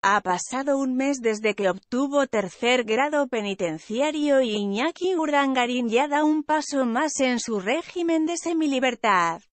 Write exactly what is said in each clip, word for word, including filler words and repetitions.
Ha pasado un mes desde que obtuvo tercer grado penitenciario y Iñaki Urdangarín ya da un paso más en su régimen de semilibertad.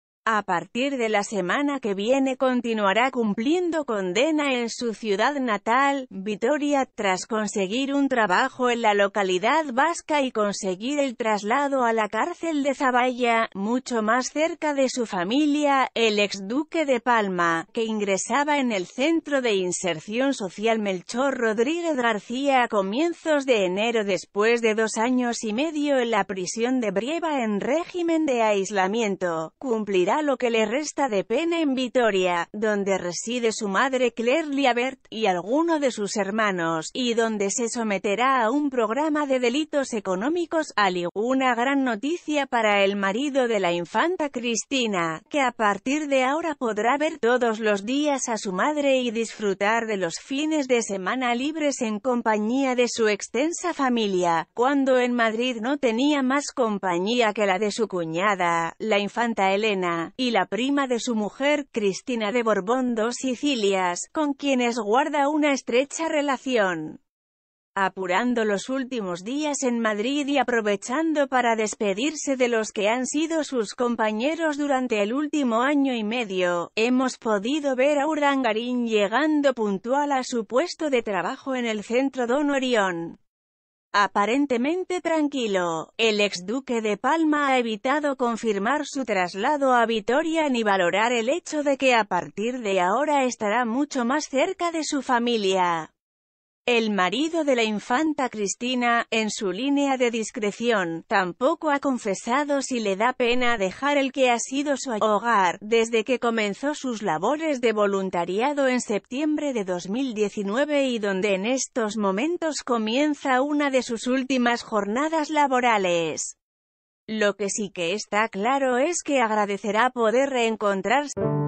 A partir de la semana que viene continuará cumpliendo condena en su ciudad natal, Vitoria, tras conseguir un trabajo en la localidad vasca y conseguir el traslado a la cárcel de Zaballa, mucho más cerca de su familia, el exduque de Palma, que ingresaba en el Centro de Inserción Social Melchor Rodríguez García a comienzos de enero después de dos años y medio en la prisión de Brieva en régimen de aislamiento. Cumplirá lo que le resta de pena en Vitoria, donde reside su madre Claire Liabert, y alguno de sus hermanos, y donde se someterá a un programa de delitos económicos, al igual. Una gran noticia para el marido de la infanta Cristina, que a partir de ahora podrá ver todos los días a su madre y disfrutar de los fines de semana libres en compañía de su extensa familia, cuando en Madrid no tenía más compañía que la de su cuñada, la infanta Elena, y la prima de su mujer, Cristina de Borbón dos Sicilias, con quienes guarda una estrecha relación. Apurando los últimos días en Madrid y aprovechando para despedirse de los que han sido sus compañeros durante el último año y medio, hemos podido ver a Urdangarín llegando puntual a su puesto de trabajo en el centro Don Orión. Aparentemente tranquilo, el exduque de Palma ha evitado confirmar su traslado a Vitoria ni valorar el hecho de que a partir de ahora estará mucho más cerca de su familia. El marido de la infanta Cristina, en su línea de discreción, tampoco ha confesado si le da pena dejar el que ha sido su hogar, desde que comenzó sus labores de voluntariado en septiembre de dos mil diecinueve y donde en estos momentos comienza una de sus últimas jornadas laborales. Lo que sí que está claro es que agradecerá poder reencontrarse